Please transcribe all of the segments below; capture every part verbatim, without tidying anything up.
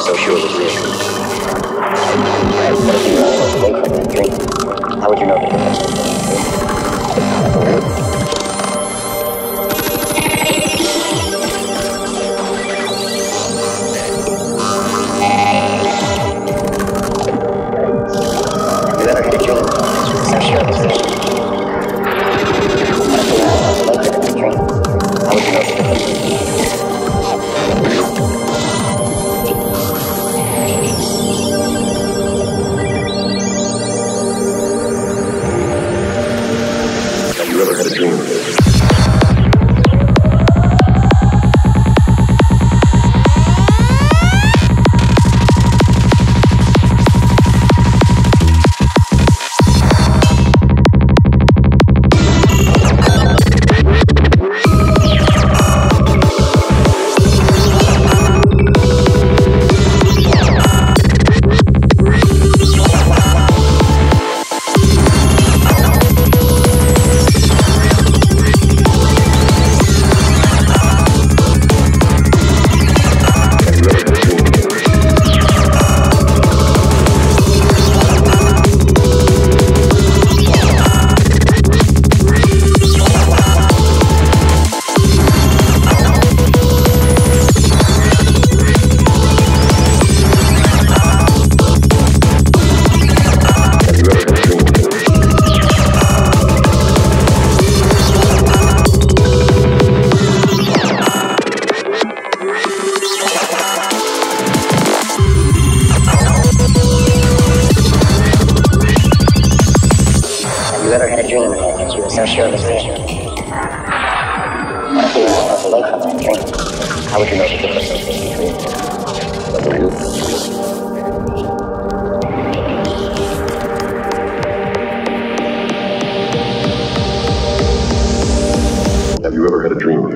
so sure was real. What if you uh, wake from that dream? How would you know the difference? Have you ever had a dream so sure it was real? What if you uh, wake from that dream? How would you know the difference? You ever had a dream of this? So sure it was real. What if you uh, awake from that dream? How would you know the difference between the real? Have you ever had a dream?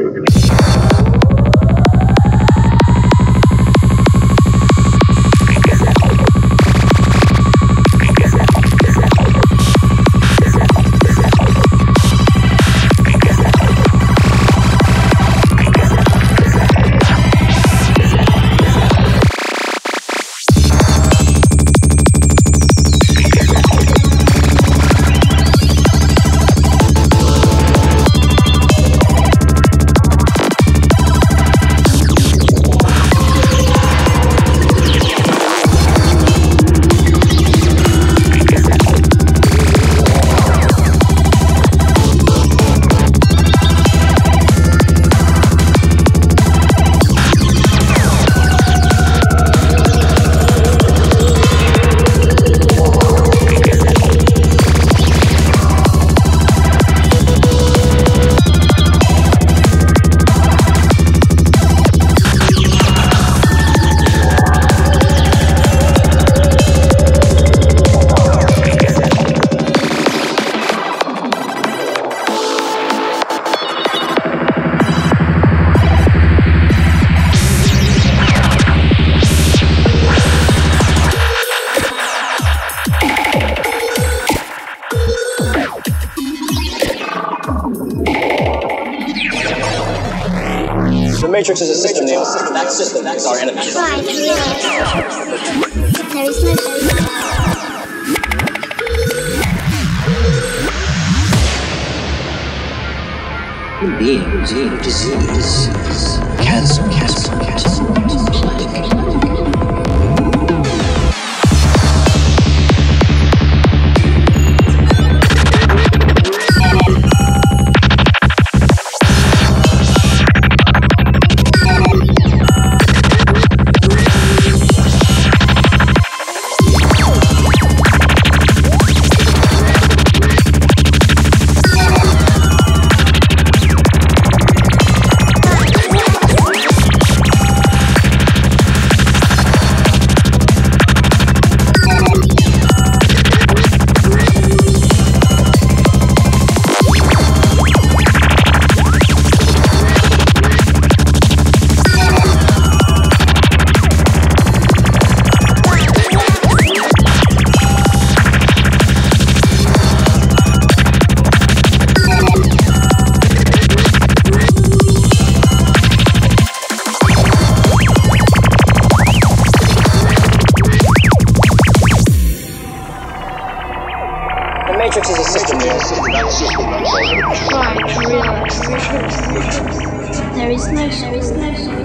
The Matrix is a system name. That system is our enemy. Try to realize there is no Being, being, disease, cancer, cancer, cancer, Matrix is a system, Neo. Try to realize the truth. There is no, there is no